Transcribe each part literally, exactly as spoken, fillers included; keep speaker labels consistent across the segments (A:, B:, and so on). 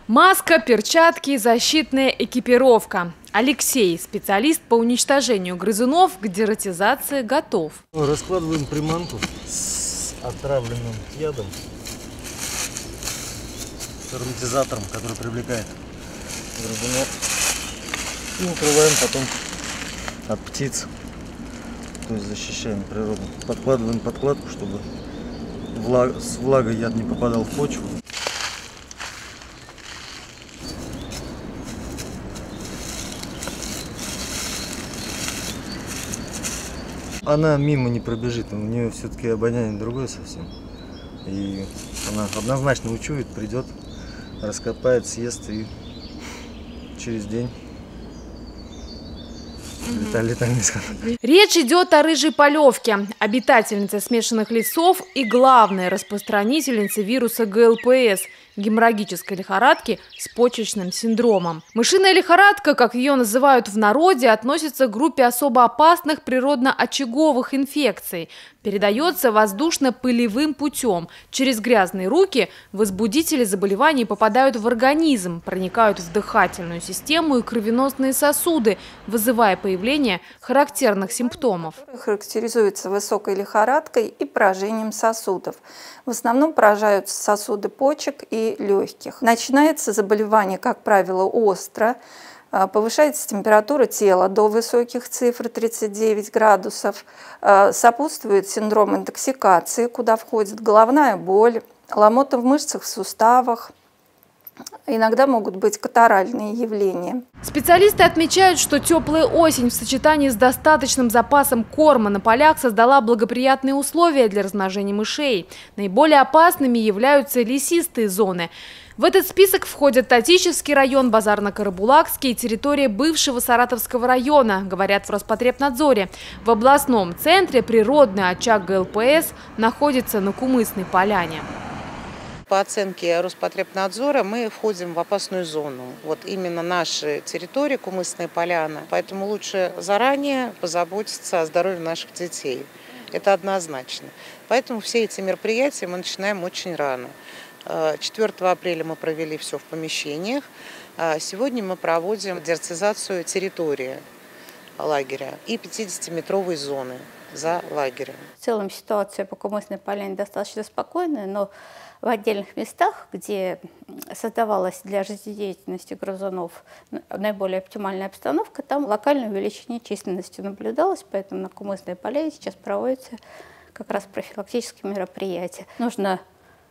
A: Маска, перчатки, защитная экипировка. Алексей, специалист по уничтожению грызунов, к дератизации готов.
B: Раскладываем приманку с отравленным ядом, с ароматизатором, который привлекает грызунов. И укрываем потом от птиц, то есть защищаем природу. Подкладываем подкладку, чтобы влаг... с влагой яд не попадал в почву. Она мимо не пробежит, у нее все-таки обоняние другое совсем. И она однозначно учует, придет, раскопает, съест и через день летальный исход.
A: Речь идет о рыжей полевке, обитательнице смешанных лесов и главной распространительнице вируса гэ эл пэ эс – геморрагической лихорадки с почечным синдромом. Мышиная лихорадка, как ее называют в народе, относится к группе особо опасных природно-очаговых инфекций. Передается воздушно-пылевым путем. Через грязные руки возбудители заболеваний попадают в организм, проникают в дыхательную систему и кровеносные сосуды, вызывая появление характерных симптомов.
C: Характеризуется высокой лихорадкой и поражением сосудов. В основном поражаются сосуды почек и легких. Начинается заболевание, как правило, остро. Повышается температура тела до высоких цифр тридцать девять градусов. Сопутствует синдром интоксикации, куда входит головная боль, ломота в мышцах, в суставах. Иногда могут быть катаральные явления.
A: Специалисты отмечают, что теплая осень в сочетании с достаточным запасом корма на полях создала благоприятные условия для размножения мышей. Наиболее опасными являются лесистые зоны. В этот список входят Татищевский район, Базарно-Карабулакский и территория бывшего Саратовского района, говорят в Роспотребнадзоре. В областном центре природный очаг гэ эл пэ эс находится на Кумысной поляне.
D: По оценке Роспотребнадзора мы входим в опасную зону. Вот именно наша территория, Кумысная поляна. Поэтому лучше заранее позаботиться о здоровье наших детей. Это однозначно. Поэтому все эти мероприятия мы начинаем очень рано. четвёртого апреля мы провели все в помещениях. Сегодня мы проводим дератизацию территории лагеря и пятидесятиметровой зоны за лагерем.
E: В целом ситуация по Кумысной поляне достаточно спокойная, но в отдельных местах, где создавалась для жизнедеятельности грызунов наиболее оптимальная обстановка, там локальное увеличение численности наблюдалось, поэтому на Кумысной поляне сейчас проводятся как раз профилактические мероприятия. Нужно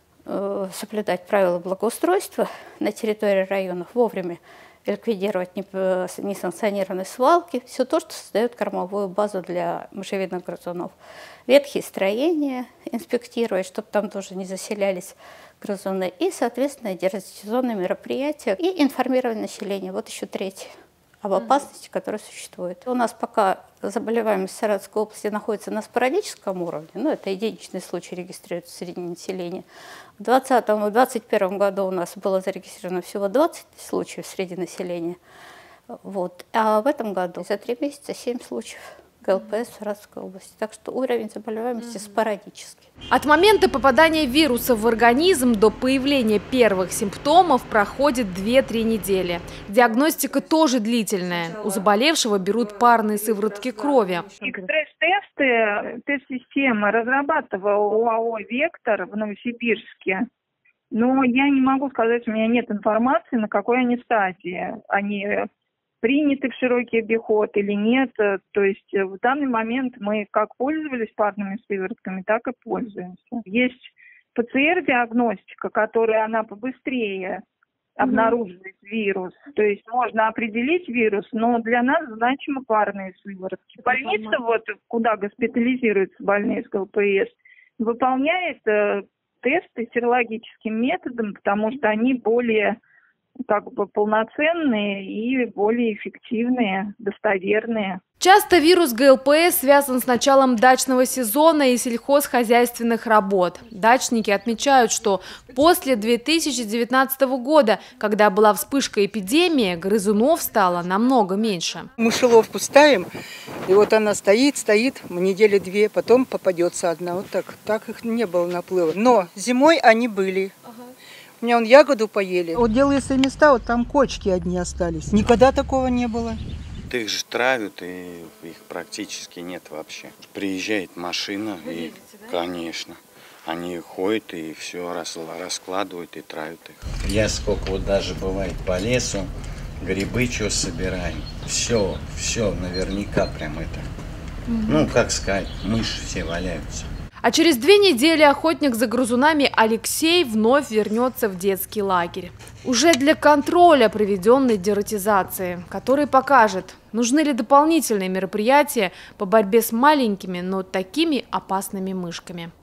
E: э, соблюдать правила благоустройства на территории районов, вовремя ликвидировать несанкционированные свалки, все то, что создает кормовую базу для мышевидных грызунов. Ветхие строения инспектировать, чтобы там тоже не заселялись грызуны. И, соответственно, дератизационные мероприятия и информирование населения. Вот еще третье. Об опасности, которая существует. У нас пока заболеваемость в Саратовской области находится на спорадическом уровне, ну, это единичный случай регистрируется среди населения. В двадцатом и двадцать первом году у нас было зарегистрировано всего двадцать случаев среди населения, вот. А в этом году за три месяца семь случаев гэ эл пэ эс в Саратовской области. Так что уровень заболеваемости спорадический.
A: От момента попадания вируса в организм до появления первых симптомов проходит две-три недели. Диагностика тоже длительная. У заболевшего берут парные сыворотки крови.
F: Экспресс-тесты, тест-системы разрабатывал о а о «Вектор» в Новосибирске. Но я не могу сказать, у меня нет информации, на какой они стадии. Они приняты в широкий обиход или нет. То есть в данный момент мы как пользовались парными сыворотками, так и пользуемся. Есть пэ цэ эр-диагностика, которая она побыстрее обнаруживает вирус. То есть можно определить вирус, но для нас значимы парные сыворотки. Больница, вот, куда госпитализируются больные с гэ эл пэ эс, выполняет э, тесты серологическим методом, потому что они более как бы полноценные и более эффективные, достоверные.
A: Часто вирус гэ эл пэ эс связан с началом дачного сезона и сельхозхозяйственных работ. Дачники отмечают, что после две тысячи девятнадцатого года, когда была вспышка эпидемии, грызунов стало намного меньше.
G: Мышеловку ставим, и вот она стоит, стоит, недели две, потом попадется одна. Вот так, так их не было наплыва. Но зимой они были. У меня он ягоду поели. Вот делаются места, вот там кочки одни остались. Никогда такого не было.
H: Их же травят, и их практически нет вообще. Приезжает машина, Вы и, видите, да? Конечно, они ходят и все раскладывают и травят их. Я сколько вот даже бывает по лесу, грибы что собираем, все, все наверняка прям это. Угу. Ну, как сказать, мыши все валяются.
A: А через две недели охотник за грызунами Алексей вновь вернется в детский лагерь. Уже для контроля проведенной дератизации, который покажет, нужны ли дополнительные мероприятия по борьбе с маленькими, но такими опасными мышками.